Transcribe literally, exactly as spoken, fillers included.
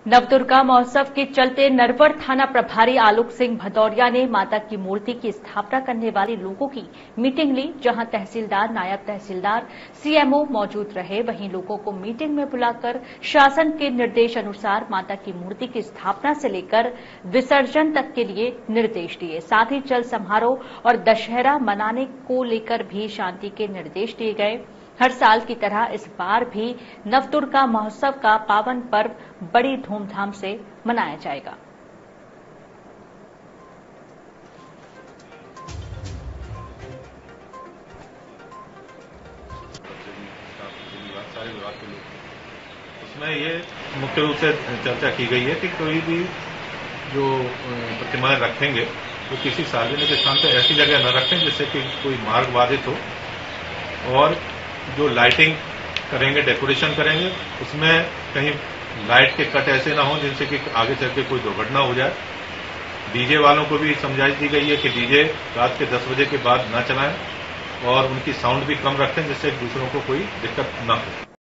नवदुर्गा महोत्सव के चलते नरवर थाना प्रभारी आलोक सिंह भदौरिया ने माता की मूर्ति की स्थापना करने वाले लोगों की मीटिंग ली, जहां तहसीलदार, नायब तहसीलदार, सीएमओ मौजूद रहे। वहीं लोगों को मीटिंग में बुलाकर शासन के निर्देश अनुसार माता की मूर्ति की स्थापना से लेकर विसर्जन तक के लिए निर्देश दिए। साथ ही चल समारोह और दशहरा मनाने को लेकर भी शांति के निर्देश दिए गए। हर साल की तरह इस बार भी नवदुर्गा महोत्सव का पावन पर्व बड़ी धूमधाम से मनाया जाएगा। सारे विभाग के लोग, उसमें ये मुख्य रूप से चर्चा की गई है कि कोई भी जो प्रतिमाएं रखेंगे वो किसी सार्वजनिक स्थान पर ऐसी जगह न रखें जिससे कि कोई मार्ग बाधित हो, और जो लाइटिंग करेंगे, डेकोरेशन करेंगे, उसमें कहीं लाइट के कट ऐसे ना हो जिनसे कि आगे चल के कोई दुर्घटना हो जाए। डीजे वालों को भी समझाइश दी गई है कि डीजे रात के दस बजे के बाद न चलाएं और उनकी साउंड भी कम रखें जिससे दूसरों को कोई दिक्कत न हो।